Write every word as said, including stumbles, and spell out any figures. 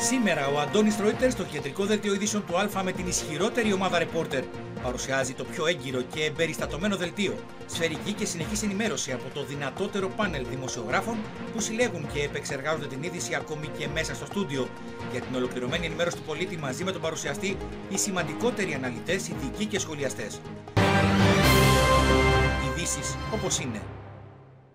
Σήμερα ο Αντώνης Ρόιτερ στο κεντρικό δελτίο ειδήσεων του Α με την ισχυρότερη ομάδα ρεπόρτερ παρουσιάζει το πιο έγκυρο και εμπεριστατωμένο δελτίο. Σφαιρική και συνεχής ενημέρωση από το δυνατότερο πάνελ δημοσιογράφων που συλλέγουν και επεξεργάζονται την είδηση ακόμη και μέσα στο στούντιο. Για την ολοκληρωμένη ενημέρωση του πολίτη μαζί με τον παρουσιαστή, οι σημαντικότεροι αναλυτές, ειδικοί και σχολιαστές. Ειδήσεις όπως είναι.